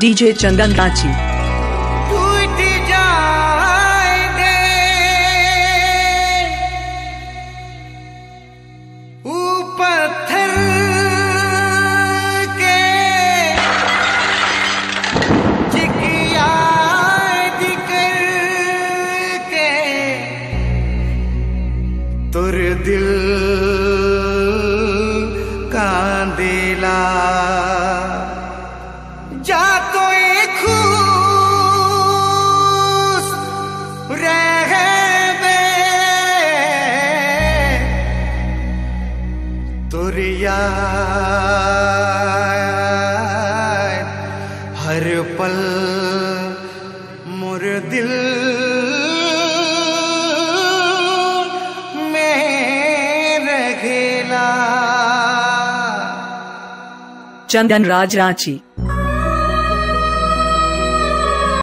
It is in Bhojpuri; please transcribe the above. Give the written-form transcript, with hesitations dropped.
डीजे चंदन रांची। टूट जाए दे पत्थर के याद करके तुर दिल कांदेला जा तो खुश रह बे तुर याद हर पल मोर दिल में रहेला। चंदन राज रांची।